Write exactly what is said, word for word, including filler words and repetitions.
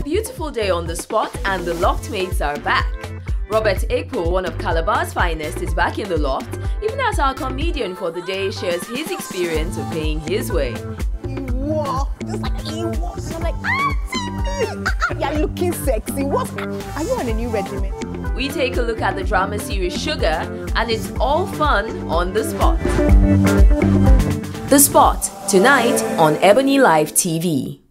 beautiful day on the spot and the loft mates are back. Robert Ekpo, one of Calabar's finest, is back in the loft, even as our comedian for the day shares his experience of paying his way. Wow, just like he was. I'm like, ah, you're looking sexy. What? Are you on a new regimen? We take a look at the drama series Sugar, and it's all fun on The Spot. The Spot, tonight on EbonyLife T V.